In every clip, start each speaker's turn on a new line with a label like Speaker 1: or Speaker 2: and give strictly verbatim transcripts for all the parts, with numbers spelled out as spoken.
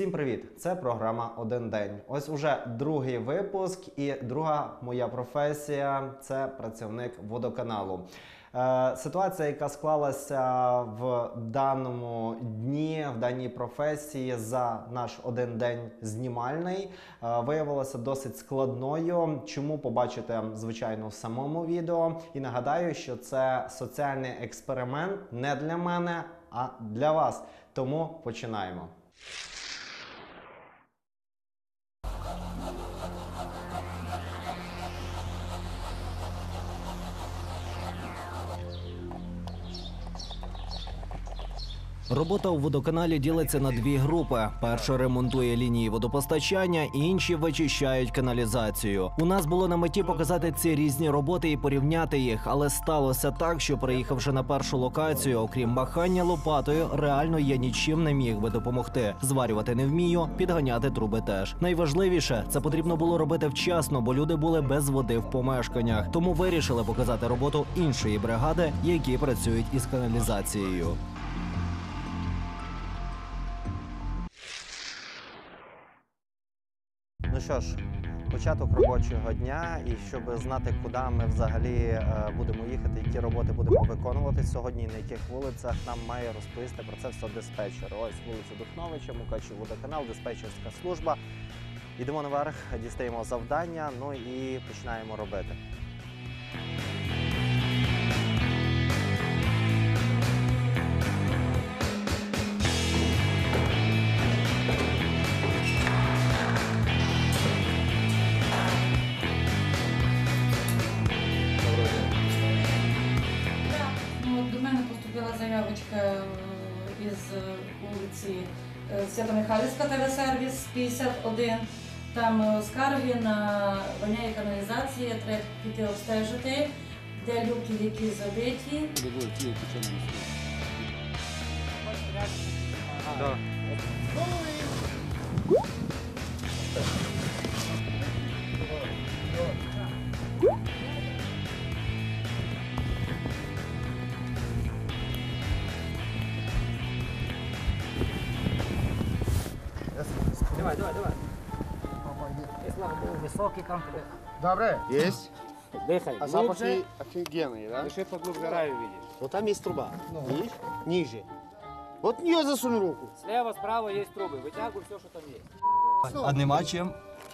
Speaker 1: Всім привіт! Це програма «Один день». Ось уже другий випуск і друга моя професія – це працівник водоканалу. Е, ситуація, яка склалася в даному дні, в даній професії за наш один день знімальний, е, виявилася досить складною. Чому побачите, звичайно, в самому відео. І нагадаю, що це соціальний експеримент не для мене, а для вас. Тому починаємо.
Speaker 2: Робота у водоканалі ділиться на дві групи. Перша ремонтує лінії водопостачання, інші вичищають каналізацію. У нас було на меті показати ці різні роботи і порівняти їх, але сталося так, що приїхавши на першу локацію, окрім махання лопатою, реально я нічим не міг би допомогти. Зварювати не вмію, підганяти труби теж. Найважливіше, це потрібно було робити вчасно, бо люди були без води в помешканнях. Тому вирішили показати роботу іншої бригади, які працюють із каналізацією.
Speaker 1: Ну що ж, початок робочого дня, і щоб знати, куди ми взагалі е, будемо їхати, які роботи будемо виконувати сьогодні, на яких вулицях, нам має розповісти про це все диспетчер. Ось вулиця Духновича, Мукачів водоканал, диспетчерська служба. Йдемо наверх, дістаємо завдання, ну і починаємо робити.
Speaker 3: Заявочка із вулиці Свято-Михайлівська, телесервіс п'ятдесят один. Там скарги на воняє каналізація, треба піти обстежити, де люки, які забиті.
Speaker 1: Да.
Speaker 4: Давай, давай, давай. Ты, слава богу, высокий там.
Speaker 5: Добре. Есть.
Speaker 4: Дыхай.
Speaker 5: А запахи офигенные, да?
Speaker 4: Дыши поглубже, раю видишь.
Speaker 5: Вот там есть труба. Видишь? Ниже. Вот в нее засунь руку.
Speaker 4: Слева, справа есть трубы. Вытягивай все, что там есть.
Speaker 2: А нема чим?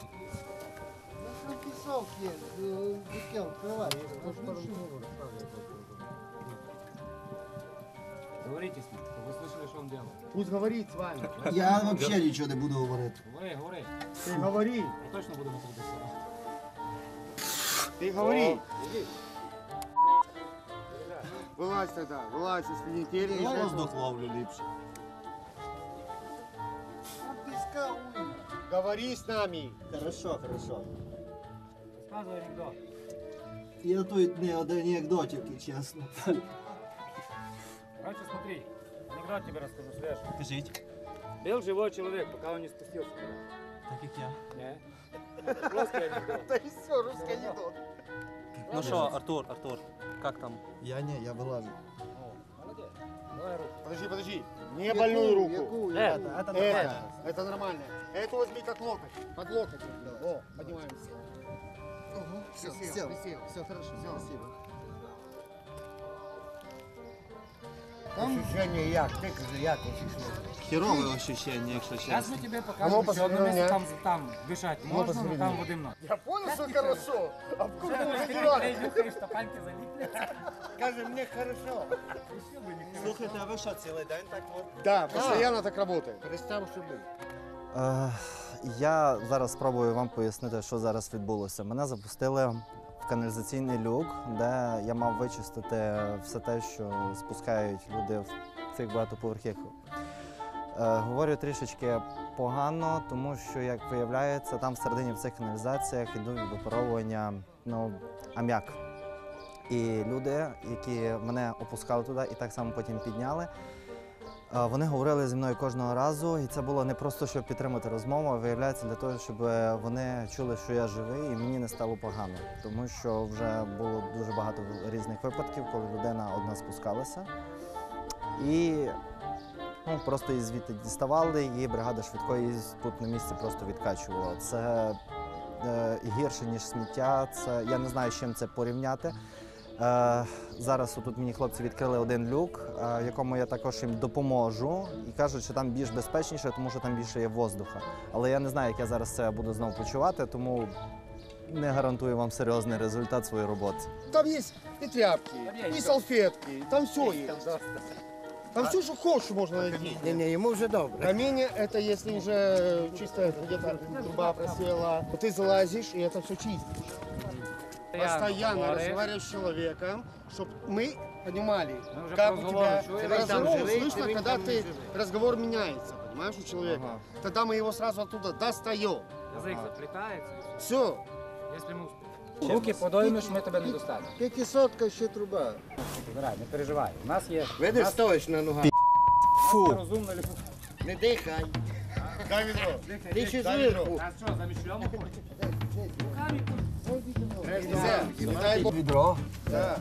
Speaker 4: Говорите с ним, чтобы вы слышали, что он делает.
Speaker 5: Пусть говорит с вами.
Speaker 6: Я взагалі нічого не буду говорити.
Speaker 4: Говори, говори.
Speaker 5: Ты говори.
Speaker 4: Я точно буду на трубе.
Speaker 5: Ты говори.
Speaker 4: Иди.
Speaker 5: Вылазь тогда. Вылазь, если не теряешь.
Speaker 6: Воздух ловлю ліпше.
Speaker 5: Говори с нами.
Speaker 6: Хорошо, хорошо.
Speaker 4: Рассказывай анекдот.
Speaker 6: Я тут не один анекдотики, чесно.
Speaker 4: Короче, смотри. Анекдот тебе расскажу, слышь.
Speaker 6: Кажіть.
Speaker 4: Был живой человек, пока он не спустился.
Speaker 6: Так як я.
Speaker 4: Не? Русский анекдот.
Speaker 5: Это и все, русский анекдот.
Speaker 7: Ну что, Артур, Артур, как там?
Speaker 6: Я не, я вилазю.
Speaker 4: Молодец. Давай руку.
Speaker 5: Подожди, подожди. Не больную руку.
Speaker 4: Э,
Speaker 6: Это
Speaker 5: Это, это нормально. Это возьми как локоть. Под локоть. О, поднимаемся.
Speaker 6: Все,
Speaker 5: Присел,
Speaker 6: все,
Speaker 5: присел.
Speaker 6: все хорошо,
Speaker 5: Всё.
Speaker 6: спасибо.
Speaker 5: Ощущение як? Ти кажи, як ощущение?
Speaker 6: Херове ощущення, якщо
Speaker 4: Сейчас
Speaker 6: чесно.
Speaker 4: мы тебе
Speaker 5: А ну,
Speaker 4: покажем еще
Speaker 5: посмотри
Speaker 4: одно
Speaker 5: на
Speaker 4: место,
Speaker 5: меня.
Speaker 4: там, там дышать
Speaker 5: Ну,
Speaker 4: можно,
Speaker 5: посмотри
Speaker 4: но
Speaker 5: на
Speaker 4: там
Speaker 5: меня.
Speaker 4: воды много.
Speaker 5: Я понял, что хорошо. А в курсе уже не
Speaker 4: Ты
Speaker 5: надо.
Speaker 4: нюхаешь, что пальцы залипли.
Speaker 5: Скажи, мне хорошо.
Speaker 6: Слухайте, а ви що, цілий день так от?
Speaker 5: Да, постоянно так работает. Представь, что будет.
Speaker 1: Е, Я зараз спробую вам пояснити, що зараз відбулося. Мене запустили в каналізаційний люк, де я мав вичистити все те, що спускають люди в цих багатоповерхівках. Е, Говорю трішечки погано, тому що, як виявляється, там всередині в цих каналізаціях йдуть випаровування, ну, аміак. І люди, які мене опускали туди і так само потім підняли, вони говорили зі мною кожного разу, і це було не просто, щоб підтримати розмову, а виявляється для того, щоб вони чули, що я живий, і мені не стало погано. Тому що вже було дуже багато різних випадків, коли людина одна спускалася. І Ну, просто її звідти діставали, і бригада швидкої її тут на місці просто відкачувала. Це е, гірше, ніж сміття. Це, я не знаю, з чим це порівняти. Е, зараз тут мені хлопці відкрили один люк, е, в якому я також їм допоможу. І кажуть, що там більш безпечніше, тому що там більше є воздуха. Але я не знаю, як я зараз це буду знову почувати, тому не гарантую вам серйозний результат своєї роботи.
Speaker 5: Там есть и тряпки, и салфетки, там все есть. Там все, что хочешь, можно найти.
Speaker 6: Ні, ні, йому вже добре.
Speaker 5: Камень – это если уже чисто где-то труба просела. Ты залазишь, и это все чистишь. Постоянно разговариваешь с человеком, чтобы мы понимали, как у тебя разговор слышно, когда ты разговор меняется, понимаешь, у человека. Тогда мы его сразу оттуда достаем.
Speaker 4: Язик заплітається.
Speaker 5: Все.
Speaker 4: Якщо ми успіємо. Руки подоймеш, ми тебе не достанемо.
Speaker 6: П'ятисотка ще труба.
Speaker 4: Збирай, не переживай. У нас є...
Speaker 6: Видиш, стоїш на ногах.
Speaker 4: Фу. Розумно ліпо.
Speaker 6: Не дихай.
Speaker 5: Дай ведро.
Speaker 6: Ти ще зверху.
Speaker 4: А що, замість шльому хочеш?
Speaker 5: Нельзя. Дай Бог.
Speaker 6: Відро.
Speaker 5: Да.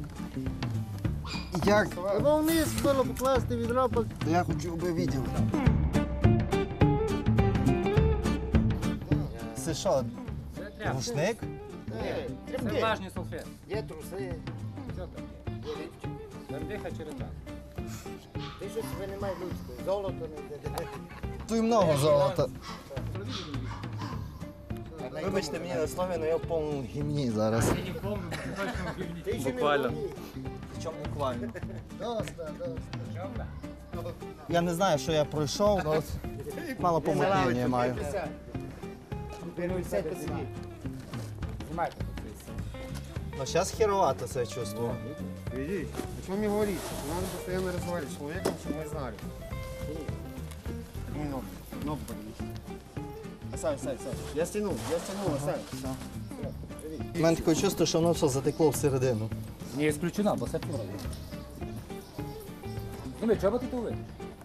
Speaker 6: Як? Треба вниз було покласти відро, бо я хочу, аби видів.
Speaker 1: Це що,
Speaker 4: Це тряпка.
Speaker 1: рушник?
Speaker 4: Це влажні салфетки.
Speaker 6: Є труси.
Speaker 4: Все таке.
Speaker 6: Є лівчик.
Speaker 4: Бердиха череда.
Speaker 6: Ти щось винімай людською. Золото не йде.
Speaker 1: Тут много золота. Вибачте мені на слові, але я в повному гімні зараз.
Speaker 4: Ти не помню, точно в гівні.
Speaker 6: Ти ще не
Speaker 7: Буквально.
Speaker 6: вмієш.
Speaker 1: Причому буквально.
Speaker 6: Доста, доста.
Speaker 1: Я не знаю, що я пройшов, але мало помутнення маю.
Speaker 6: Присядь, посиди.
Speaker 4: Знімайте.
Speaker 1: Ну, зараз херовато це чувствую.
Speaker 5: Видишь? О чем мне говорить? Надо постоянно разговаривать с человеком, чтобы мы знали. Немного. Ногу подвинь. Оставь, оставь, оставь. Я стянул, я стянул, оставь.
Speaker 1: У мене таке чувство, що воно все затекло всередину.
Speaker 4: Не исключено, бо це фіра. Зніми, чого ти тули?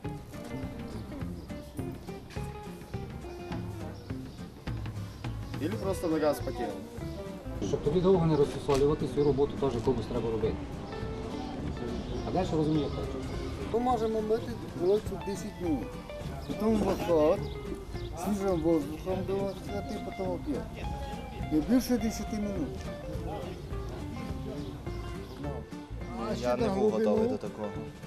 Speaker 5: Или просто нога вспотела.
Speaker 4: Щоб тобі довго не розсусолювати, свою роботу теж комусь треба робити. А далі розуміє хочу.
Speaker 6: Ми можемо мити вулицю десять хвилин. Потім виход, свіжим воздухом дихати, потім об'єд. Не більше десять хвилин. А ще
Speaker 1: Я не
Speaker 6: на
Speaker 1: був готовий
Speaker 6: глибину.
Speaker 1: до такого.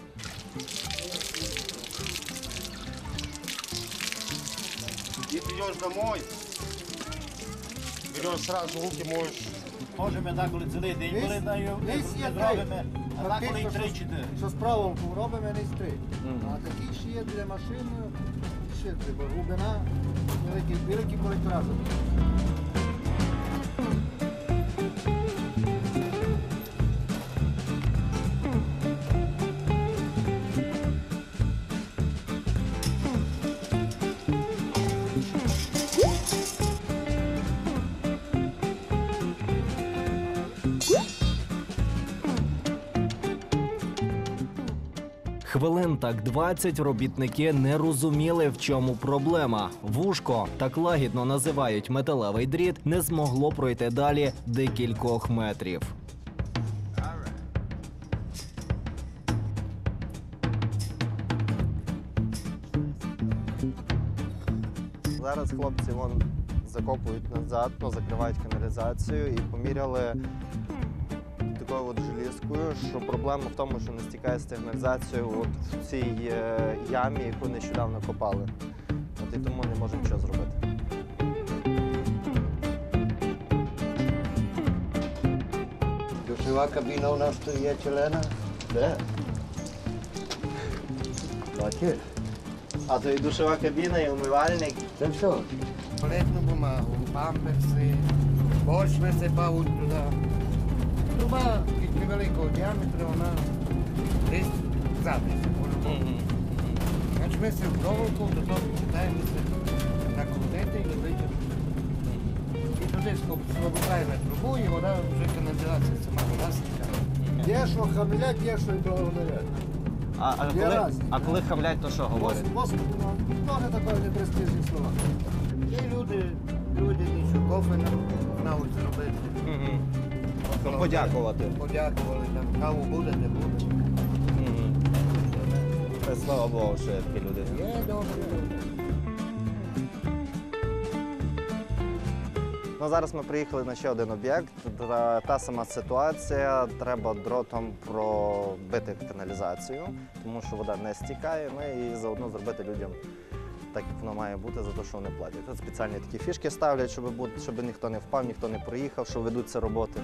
Speaker 5: И придешь домой, берешь сразу руки, моешь.
Speaker 8: Можемо деколи цілий день
Speaker 6: Десь-
Speaker 8: передаю,
Speaker 6: десь є
Speaker 8: зробимо, а
Speaker 6: Фактично,
Speaker 8: деколи і
Speaker 6: що-
Speaker 8: три-чотири.
Speaker 6: Що з правом робимо, не з три. А такі ще є для машини, ще треба глибина, великий, великий колекторат.
Speaker 2: Хвилин так двадцять робітники не розуміли, в чому проблема. Вушко, так лагідно називають металевий дріт, не змогло пройти далі декількох метрів.
Speaker 1: Зараз хлопці вон закопують назад, ну, закривають каналізацію і поміряли такою от желізкою, що проблема в тому, що не стікає сигналізацію от в цій е, ямі, яку нещодавно копали. От і тому не можемо нічого зробити.
Speaker 6: Душова кабіна у нас тут є члена. Де? Бачиш?
Speaker 1: А то і душова кабіна, і умивальник.
Speaker 6: Це все. Туалетну бумагу, памперси, борщ висипав туди. Труба від невеликого діаметру, вона десь задниця. Значить ми все в проволоку, до того питаємося накрутити і витягнути. І туди складаємо трубу, і вода вже каналізація сама, вода стікає. Є що хамлять, є що й договорять.
Speaker 1: А, а,
Speaker 6: Є
Speaker 1: коли,
Speaker 6: раз.
Speaker 1: а коли хамлять, то що говорять?
Speaker 6: Господи, ну, теж таке непрестижні слова. Є люди, люди нічого кофе на, на вулиці робити.
Speaker 1: Угу. Ну, подякувати.
Speaker 6: Подякували, там каву буде, не буде.
Speaker 1: добре, слава Богу, що є такі люди.
Speaker 6: Є добре.
Speaker 1: Ну, зараз ми приїхали на ще один об'єкт. Та, та сама ситуація. Треба дротом пробити каналізацію, тому що вода не стікає. Ну і заодно зробити людям так, як воно має бути, за те, що вони платять. Тут спеціальні такі фішки ставлять, щоб, бути, щоб ніхто не впав, ніхто не проїхав, що ведуться роботи.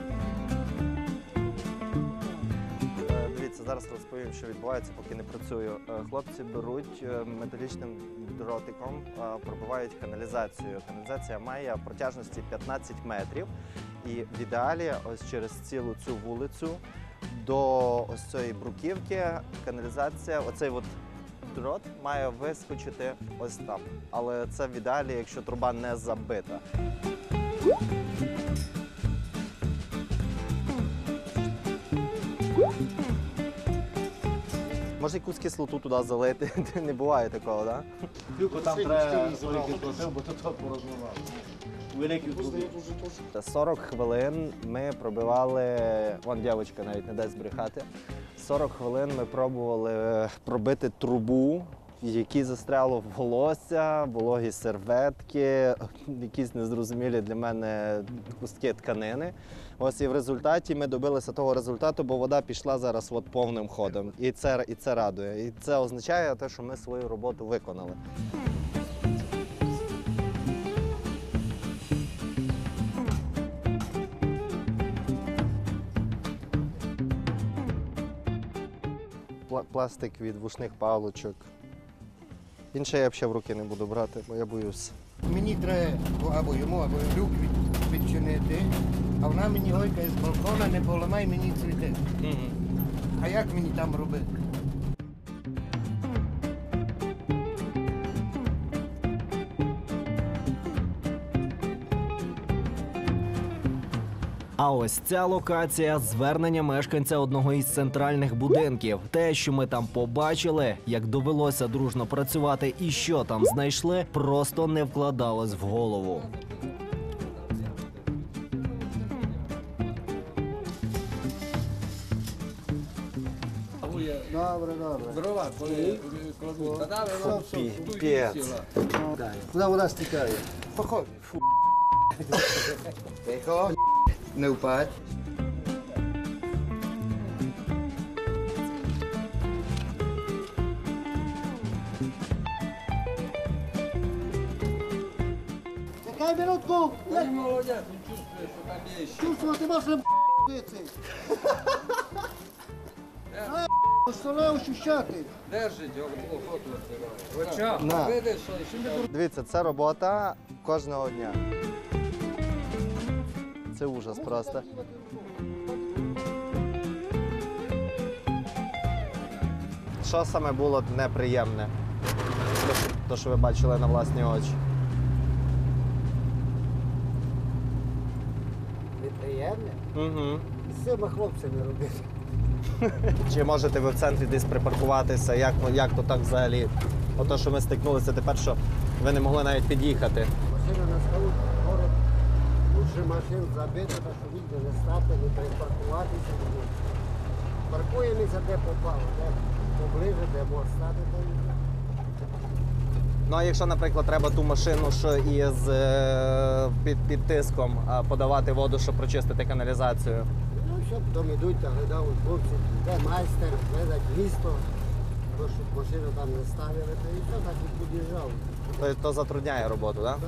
Speaker 1: Е, Дивіться, зараз розповім, що відбувається, поки не працюю. Е, Хлопці беруть е, металічним дротиком, е, пробивають каналізацію. Каналізація має протяжності п'ятнадцять метрів. І в ідеалі ось через цілу цю вулицю до ось цієї бруківки каналізація, оцей от дрот має вискочити ось там. Але це в ідеалі, якщо труба не забита. Може якусь кислоту туди залити? Не буває такого, так?
Speaker 8: Тільки там треба великий котел, бо тут порозмивав. Великий трубі.
Speaker 1: сорок хвилин ми пробивали, вон дівчинка навіть не дасть збрехати, сорок хвилин ми пробували пробити трубу, в якій застряло в волосся, вологі серветки, якісь незрозумілі для мене кустки тканини. Ось і в результаті ми добилися того результату, бо вода пішла зараз от повним ходом. І це, і це радує. І це означає те, що ми свою роботу виконали. Пла- Пластик від вушних паличок. Інше я взагалі в руки не буду брати, бо я боюсь.
Speaker 6: Мені треба або йому, або люк від, відчинити, а вона мені гойкає з балкона, не поламай мені цвіти. А як мені там робити?
Speaker 2: А ось ця локація – звернення мешканця одного із центральних будинків. Те, що ми там побачили, як довелося дружно працювати і що там знайшли, просто не вкладалось в голову.
Speaker 5: Добре, добре.
Speaker 6: Дрова, коли
Speaker 1: Піпець.
Speaker 5: Куди вода стікає?
Speaker 6: Походь. Фу. Тихо, не впадь.
Speaker 5: Чекай минутку!
Speaker 6: Ти молодець, він чувствує, що там є ще.
Speaker 5: Чувствую, ти можеш бити. Що не ощущати?
Speaker 6: Держить, охоту відкриває. Оча,
Speaker 1: На.
Speaker 6: видиш, що ще не
Speaker 1: Дивіться, це робота кожного дня. Це ужас просто. Що саме було неприємне? Те, що ви бачили на власні очі.
Speaker 5: Неприємне?
Speaker 1: Угу.
Speaker 5: З цими хлопцями робити.
Speaker 1: Чи можете ви в центрі десь припаркуватися? Як, як то так взагалі? Ото, що ми стикнулися тепер, що ви не могли навіть під'їхати.
Speaker 5: Машина на столу, город, лучше машин забити, так що ніде не стати, не припаркуватися. Паркуємося, де попало, де поближе, де може стати, то і
Speaker 1: Ну а якщо, наприклад, треба ту машину, що із е, під, під тиском а, подавати воду, щоб прочистити каналізацію.
Speaker 5: ну, що потім йдуть та глядають хлопці, де майстер, глядать місто, то, щоб машину там не ставили, то і все, так і під'їжджав.
Speaker 1: То, то затрудняє роботу, так? Да?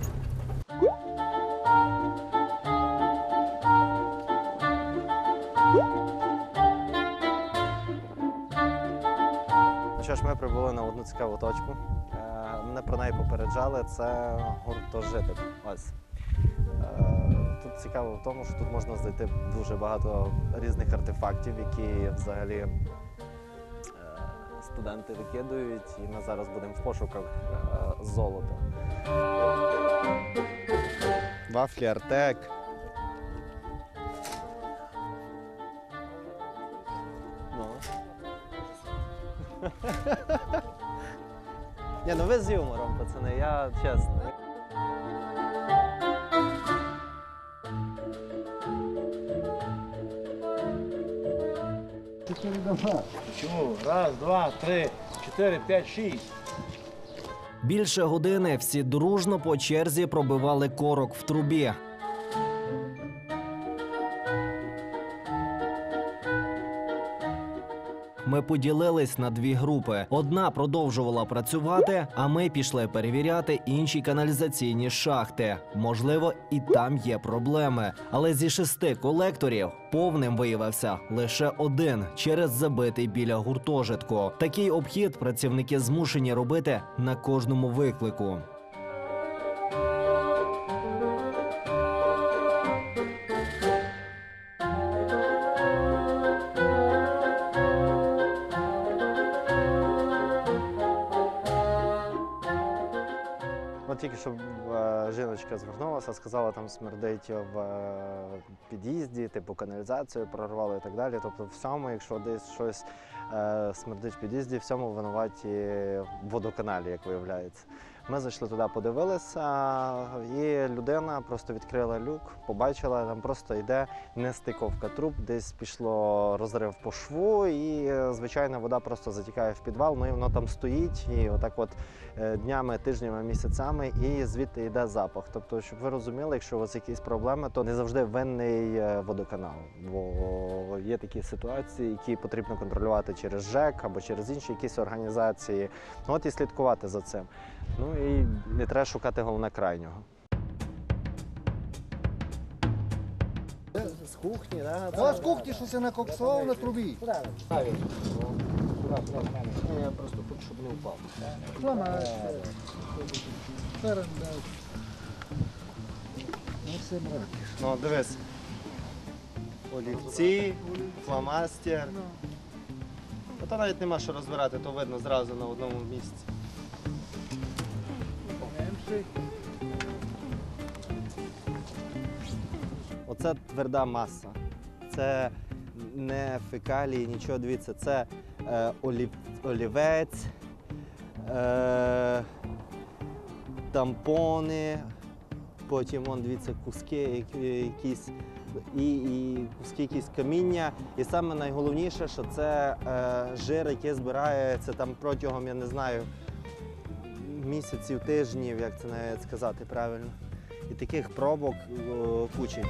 Speaker 1: Ну що ж, ми прибули на одну цікаву точку. Е, Мене про неї попереджали, це гуртожиток. Ось. Е, Тут цікаво в тому, що тут можна знайти дуже багато різних артефактів, які взагалі е, студенти викидують, і ми зараз будемо в пошуках е, золота. Вафлі Артек. Ну. Ні, ну ви з юмором, пацани, я чесно.
Speaker 5: Чотири дома.
Speaker 8: Чому? Раз, два, три, чотири, п'ять, шість.
Speaker 2: Більше години всі дружно по черзі пробивали корок в трубі. Ми поділились на дві групи. Одна продовжувала працювати, а ми пішли перевіряти інші каналізаційні шахти. Можливо, і там є проблеми. Але зі шести колекторів повним виявився лише один через забитий біля гуртожитку. Такий обхід працівники змушені робити на кожному виклику.
Speaker 1: От тільки що е, жіночка звернулася, сказала, там смердить в е, під'їзді, типу каналізацію прорвало і так далі. Тобто всьому, якщо десь щось е, смердить в під'їзді, всьому винуваті в водоканалі, як виявляється. Ми зайшли туди, подивилися, і людина просто відкрила люк, побачила, там просто йде нестиковка труб, десь пішло розрив по шву, і звичайна вода просто затікає в підвал, ну і воно там стоїть, і отак от днями, тижнями, місяцями, і звідти йде запах. Тобто, щоб ви розуміли, якщо у вас якісь проблеми, то не завжди винний водоканал, бо є такі ситуації, які потрібно контролювати через ЖЕК або через інші якісь організації. От і слідкувати за цим. Ну і не треба шукати головне крайнього.
Speaker 5: З кухні, так? Да? З кухні щось я накоксував на трубі.
Speaker 1: Я просто хочу, щоб не впав. Ну, дивись. Олівці, фломастер. Та навіть нема що розбирати, то видно зразу на одному місці. Оце тверда маса. Це не фекалії, нічого, дивіться. Це е, олів, олівець, е, тампони, потім, вон, дивіться, куски якісь, і, і куски якісь каміння. І саме найголовніше, що це е, жир, який збирається там протягом, я не знаю, місяців, тижнів, як це навіть сказати правильно. І таких пробок о, кучі.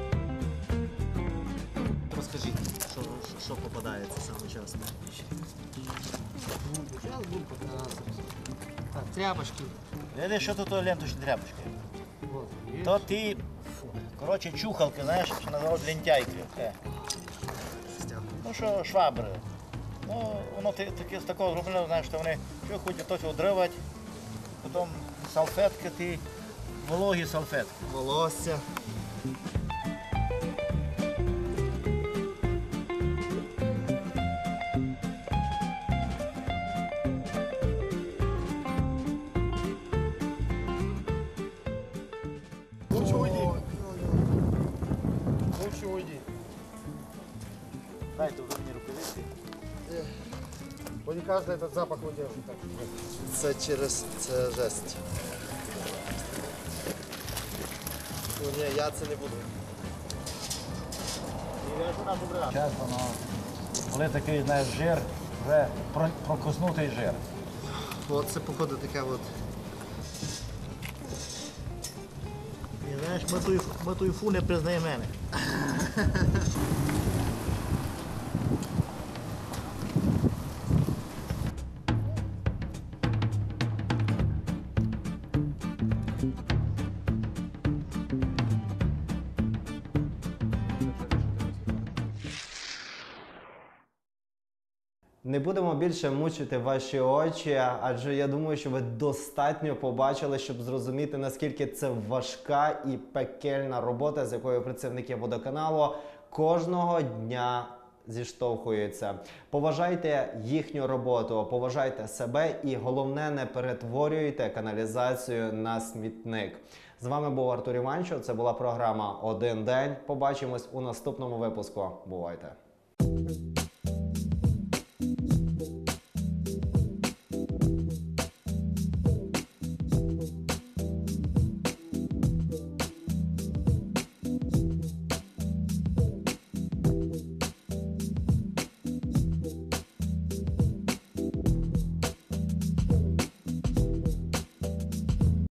Speaker 1: Розкажіть, що, що попадається саме часто?
Speaker 5: Так, тряпочки.
Speaker 9: Видиш, що тут ленточні тряпочки? То ті, коротше, чухалки, знаєш, що називають лентяйки. Е. Ну що, швабри. Ну, воно таке з такого зроблено, знаєш, що вони що хочуть тось одривати, потім салфетки ті, вологі салфетки.
Speaker 1: Волосся.
Speaker 5: Лучше уйди. Лучше уйди.
Speaker 9: Дайте вже мені рукавиці.
Speaker 5: Бо не кожен этот запах удержит. Так.
Speaker 1: Це через це жесть. Ну, ні, я це не буду.
Speaker 9: Часто, ну, коли такий, знаєш, жир, вже про- прокоснутий жир.
Speaker 1: От це, походу, таке от.
Speaker 9: І знаєш, ми ту, ми ту фу не признає мене.
Speaker 1: Не будемо більше мучити ваші очі, адже я думаю, що ви достатньо побачили, щоб зрозуміти, наскільки це важка і пекельна робота, з якою працівники водоканалу кожного дня зіштовхуються. Поважайте їхню роботу, поважайте себе і, головне, не перетворюйте каналізацію на смітник. З вами був Артур Іванчо, це була програма «Один день». Побачимось у наступному випуску. Бувайте!